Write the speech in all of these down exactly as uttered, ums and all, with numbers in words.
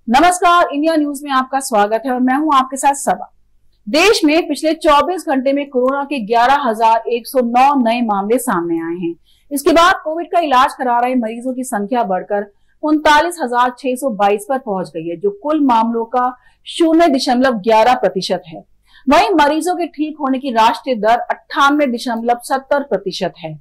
नमस्कार, India news में आपका स्वागत है और मैं हूं आपके साथ सबा। देश में पिछले चौबीस घंटे में कोरोना के ग्यारह हजार एक सौ नौ नए मामले सामने आए हैं। इसके बाद कोविड का इलाज करा रहे मरीजों की संख्या बढ़कर उनतालीस हजार छह सौ बाईस पर पहुंच गई है, जो कुल मामलों का शून्य दशमलव ग्यारह प्रतिशत है। वहीं मरीजों के ठीक होने की राष्ट्रीय दर अट्ठानवे दशमलव सत्तर प्रतिशत है।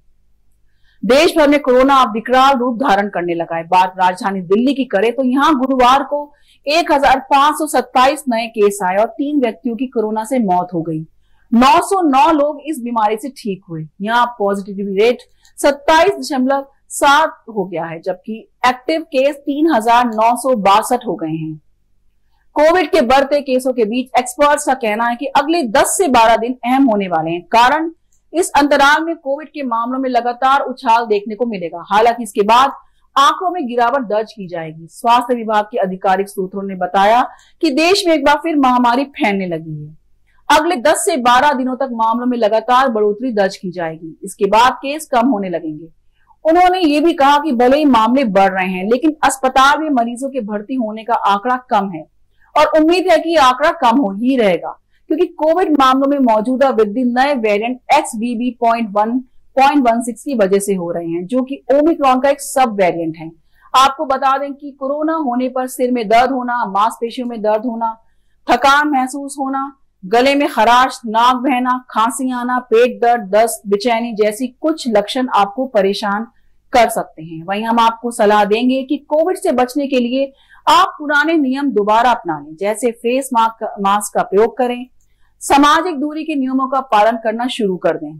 देश भर में कोरोना अब विकराल रूप धारण करने लगा है। बात राजधानी दिल्ली की करें तो यहाँ गुरुवार को एक हजार पांच सौ सत्ताईस नए केस आए और तीन व्यक्तियों की कोरोना से मौत हो गई। नौ सौ नौ लोग इस बीमारी से ठीक हुए। यहाँ पॉजिटिविटी रेट सत्ताईस दशमलव सात हो गया है, जबकि एक्टिव केस तीन हजार नौ सौ बासठ हो गए हैं। कोविड के बढ़ते केसों के बीच एक्सपर्ट्स का कहना है कि अगले दस से बारह दिन अहम होने वाले हैं, कारण इस अंतराल में कोविड के मामलों में लगातार उछाल देखने को मिलेगा। हालांकि इसके बाद आंकड़ों में गिरावट दर्ज की जाएगी। स्वास्थ्य विभाग के आधिकारिक सूत्रों ने बताया कि देश में एक बार फिर महामारी फैलने लगी है। अगले दस से बारह दिनों तक मामलों में लगातार बढ़ोतरी दर्ज की जाएगी। इसके बाद केस कम होने लगेंगे। उन्होंने ये भी कहा कि भले ही मामले बढ़ रहे हैं, लेकिन अस्पताल में मरीजों के भर्ती होने का आंकड़ा कम है और उम्मीद है कि आंकड़ा कम हो ही रहेगा, क्योंकि कोविड मामलों में मौजूदा वृद्धि नए variant X B B point one point one six की वजह से हो रहे हैं, जो कि ओमिक्रॉन का एक सब वेरिएंट है। आपको बता दें कि कोरोना होने पर सिर में दर्द होना, मांसपेशियों में दर्द होना, थकान महसूस होना, गले में खराश, नाक बहना, खांसी आना, पेट दर्द, दस्त, बेचैनी जैसी कुछ लक्षण आपको परेशान कर सकते हैं। वहीं हम आपको सलाह देंगे कि कोविड से बचने के लिए आप पुराने नियम दोबारा अपना लें, जैसे फेस मास्क का प्रयोग करें, सामाजिक दूरी के नियमों का पालन करना शुरू कर दें।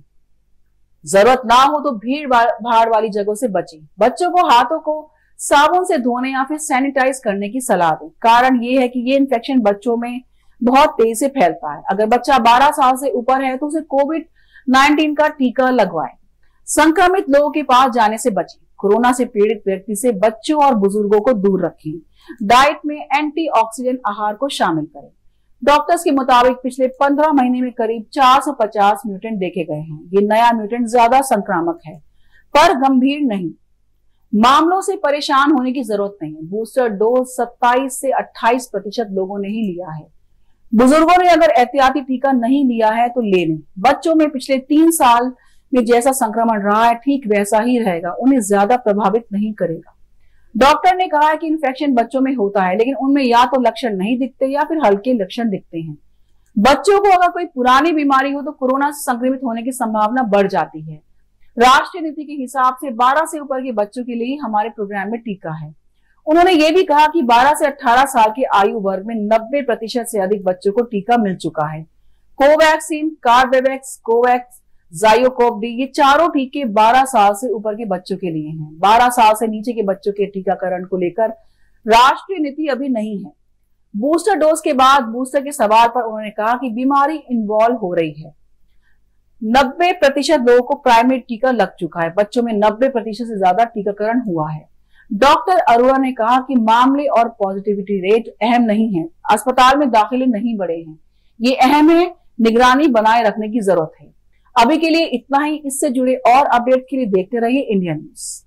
जरूरत ना हो तो भीड़ भाड़ वाली जगहों से बचें। बच्चों को हाथों को साबुन से धोने या फिर सैनिटाइज करने की सलाह दें। कारण ये है कि ये इन्फेक्शन बच्चों में बहुत तेज से फैलता है। अगर बच्चा बारह साल से ऊपर है तो उसे कोविड नाइनटीन का टीका लगवाएं। संक्रमित लोगों के पास जाने से बचें। कोरोना से पीड़ित व्यक्ति से बच्चों और बुजुर्गों को दूर रखें। डाइट में एंटीऑक्सीडेंट आहार को शामिल करें। डॉक्टर्स के मुताबिक पिछले पंद्रह महीने में करीब चार सौ पचास म्यूटेंट देखे गए हैं। ये नया म्यूटेंट ज्यादा संक्रामक है, पर गंभीर नहीं। मामलों से परेशान होने की जरूरत नहीं है। बूस्टर डोज सत्ताईस से अट्ठाईस प्रतिशत लोगों ने ही लिया है। बुजुर्गों ने अगर एहतियाती टीका नहीं लिया है तो ले लें। बच्चों में पिछले तीन साल में जैसा संक्रमण रहा है ठीक वैसा ही रहेगा, उन्हें ज्यादा प्रभावित नहीं करेगा। डॉक्टर ने कहा है कि इन्फेक्शन बच्चों में होता है, लेकिन उनमें या तो लक्षण नहीं दिखते या फिर हल्के लक्षण दिखते हैं। बच्चों को अगर कोई पुरानी बीमारी हो तो कोरोना से संक्रमित होने की संभावना बढ़ जाती है। राष्ट्रीय नीति के हिसाब से बारह से ऊपर के बच्चों के लिए हमारे प्रोग्राम में टीका है। उन्होंने ये भी कहा कि बारह से अठारह साल के आयु वर्ग में नब्बे प्रतिशत से अधिक बच्चों को टीका मिल चुका है। कोवैक्सीन, कार्बेवैक्स, कोवैक्स, जायोकोव डी, ये चारों टीके बारह साल से ऊपर के बच्चों के लिए हैं। बारह साल से नीचे के बच्चों के टीकाकरण को लेकर राष्ट्रीय नीति अभी नहीं है। बूस्टर डोज के बाद बूस्टर के सवाल पर उन्होंने कहा कि बीमारी इन्वॉल्व हो रही है। नब्बे प्रतिशत लोगों को प्राइमरी टीका लग चुका है। बच्चों में नब्बे प्रतिशत से ज्यादा टीकाकरण हुआ है। डॉक्टर अरोड़ा ने कहा कि मामले और पॉजिटिविटी रेट अहम नहीं है। अस्पताल में दाखिले नहीं बढ़े हैं। ये अहम है, निगरानी बनाए रखने की जरूरत है। अभी के लिए इतना ही। इससे जुड़े और अपडेट के लिए देखते रहिए इंडिया न्यूज।